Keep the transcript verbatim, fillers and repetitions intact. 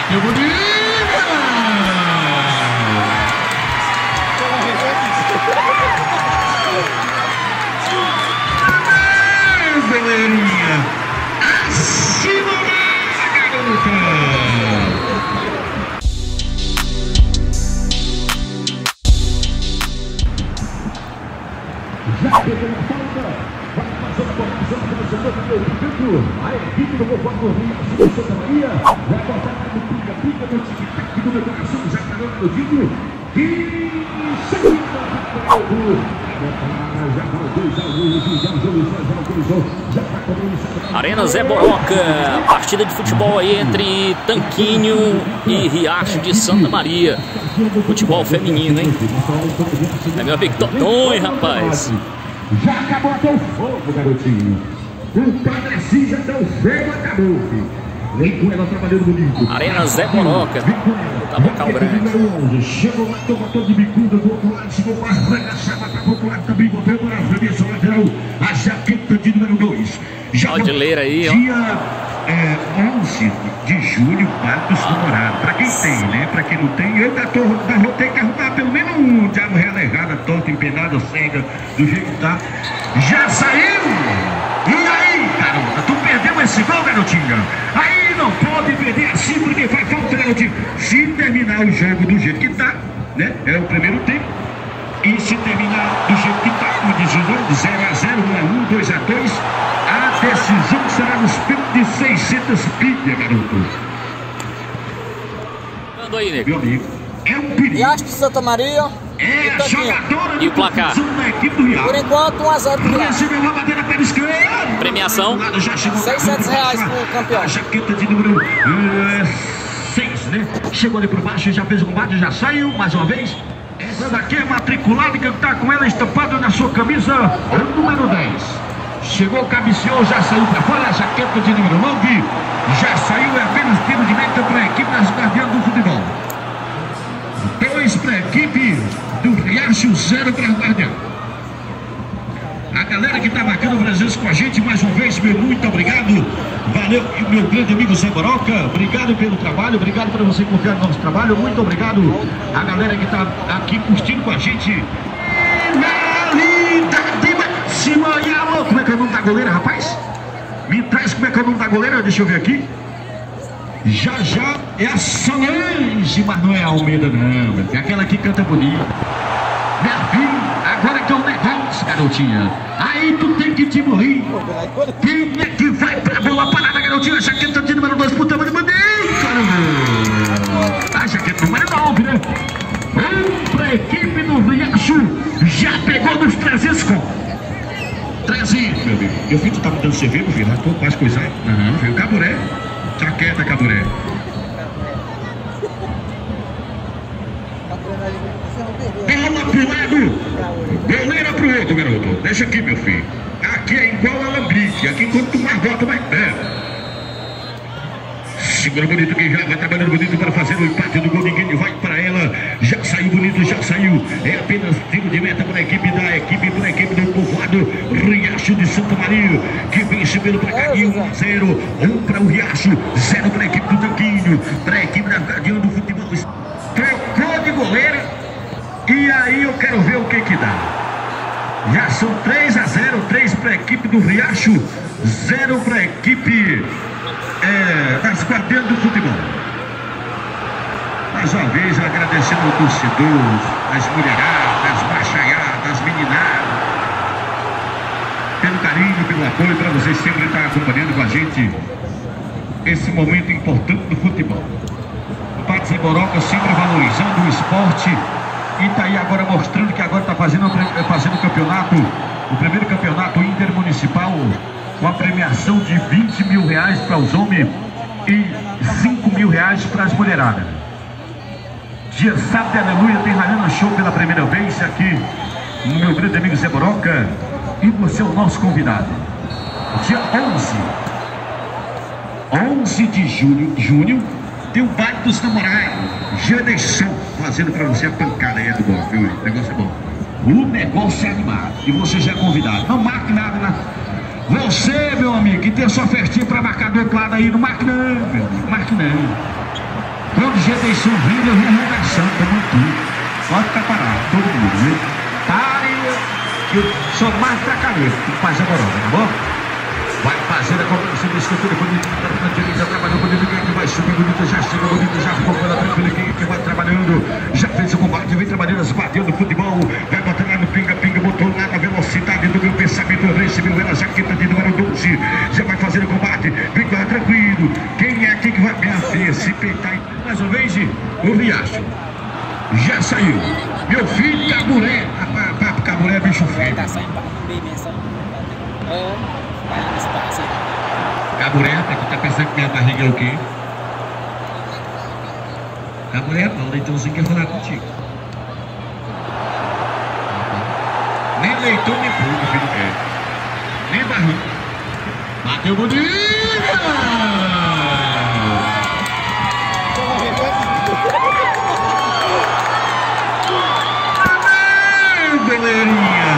Que bonito! Galerinha, acima da garota! Já pegou a falta, vai passando por visão pelo setor do meio campo. A equipe do Botafogo de Santa Maria vai botar no pica-pica no tic-tac do meu coração, já parando no vídeo. E seguindo para o gol. Já para dois a um, já autorizou, já está começando. Arena Zé Boroca, partida de futebol aí entre Tanquinho e Riacho de Santa Maria. Futebol feminino, hein? É meu amigo Totões, rapaz. Já acabou até o fogo, garotinho. O Padre já até o fogo acabou, filho. Vem com ela trabalhando bonito. Arena Zé Boroca, tá bocal grande. Chegou lá, tomador de bicuda do outro lado, chegou para arregaçar, vai para o outro lado também, botando na frente, lateral, a jaqueta de número dois. Aldeleira aí, ó. Dia é, onze de julho, Patos do Morado. Para quem tem, né? Para quem não tem, eu da torre, da vou ter que arrumar pelo menos um diabo relegada, torta, empenada, cega, do jeito que tá. Já saiu! E aí, garota, tu perdeu esse gol, garotinha? Aí não pode perder assim, porque faz falta, garotinho. Se terminar o jogo do jeito que tá, né? É o primeiro tempo. E se terminar do jeito que tá, como diz o nome, zero a zero, um a um, dois a dois, a decisão será nos pênaltis de seiscentas pilhas, garoto. Manda aí, nego. Meu amigo, é um perigo. Riacho de Santa Maria. É a jogadora e o placar? Da equipe do Riacho. Por enquanto, um a zero pro Riacho. Recebeu uma bandeira para a esquerda. Premiação? seiscentos reais pro campeão. A jaqueta de número seis, né? Chegou ali por baixo, já fez o combate, já saiu mais uma vez. Essa daqui é matriculada que está com ela estampada na sua camisa, o número dez. Chegou, cabeceou, já saiu para fora, a jaqueta de número nove. Já saiu, é apenas tiro de meta para a equipe das Guardiãs do Futebol. Dois para a equipe do Riacho, zero para a Guardiã. A galera que está marcando presença com a gente, mais uma vez, meu muito obrigado. Valeu, meu grande amigo Zé Boroca. Obrigado pelo trabalho, obrigado por você confiar no nosso trabalho. Muito obrigado a galera que está aqui curtindo com a gente. Linda de máxima. E alô, como é que é o nome da goleira, rapaz? Me traz como é que é o nome da goleira, deixa eu ver aqui. Já já é a Solange, mas não é a Almeida não, é aquela que canta bonito. Minha filha, agora que é um negócio, garotinha. Aí tu tem que te morrer. Quem é que vai pra bola parada, garotinha? A jaqueta de número dois, puta, mas mandei, caramba. A jaqueta número nove, né? Um pra equipe do Riacho, já pegou nos trezentos com. trezentos, meu amigo. Eu vi que tu tá mudando cerveja, meu filho. Tô quase coisar. Aham, viu? Caburé. Jaqueta, Caburé. Bola pro lado, goleira pro outro, garoto. Deixa aqui, meu filho. Aqui é igual a lambique. Aqui quando tu mais bota, mais pé. Segura bonito que já vai trabalhando bonito para fazer o empate do gol. Ninguém vai para ela. Já saiu bonito, já saiu. É apenas tiro de meta para a equipe da equipe, para a equipe do povoado Riacho de Santa Maria, que vence pelo placar de um a zero. um para o Riacho, zero para a equipe do Tanquinho, para a equipe da Guardiã do Futebol. Trocou de goleira. E aí eu quero ver o que que dá. Já são três a zero, três para a equipe do Riacho, zero para a equipe é, das Guardiãs do Futebol. Mais uma vez agradecendo ao torcedor, as mulheradas, as machaiadas, as meninadas, pelo carinho, pelo apoio, para vocês sempre estar acompanhando com a gente esse momento importante do futebol. O Padre Zé Boroca sempre valorizando o esporte. E está aí agora mostrando que agora está fazendo, fazendo o campeonato, o primeiro campeonato intermunicipal, com a premiação de vinte mil reais para os homens e cinco mil reais para as mulheradas. Dia sábado, aleluia, tem Raiana Show pela primeira vez aqui no meu grande amigo Zé Boroca. E você é o nosso convidado. Dia onze, onze de julho, junho, tem o baile dos namorados. Janeirão, fazendo pra você a pancada aí, é do bom, viu? O negócio é bom. O negócio é animado. E você já é convidado. Não marque nada, né? Você, meu amigo, que tem a sua festinha pra marcar do outro lado aí, não marque não, meu amigo. Marque não. Gedeson vindo, reação, tomando tudo. Pode ficar parado, todo mundo, viu? Pare, que eu sou mais pra cabeça, que faz a moral, tá bom? Vai fazer a cobrança do escanteio bonito, na direita, trabalhou bonito, quem que vai subir bonito, já chega bonito, já ficou pela tranquila, quem que vai trabalhando, já fez o combate, vem trabalhando, bateu no futebol, vai botar lá no pinga-pinga, botou lá na velocidade do meu pensamento, recebeu ela, jaqueta de número doze, já vai fazer o combate, vem lá tranquilo, quem é aqui que vai, minha filha, se peitar, mais uma vez, o Riacho, já saiu, meu filho, Caburé, papo Caburé é bicho feio. Tá saindo para comer mesmo. É, vai nesse espaço aí. Caburé, tá pensando que minha barriga é o quê? Caburé, não, o Leitãozinho quer falar contigo. Nem leitão, nem pulga, filho quer. Nem barriga. Bateu bonito! Amém, galerinha!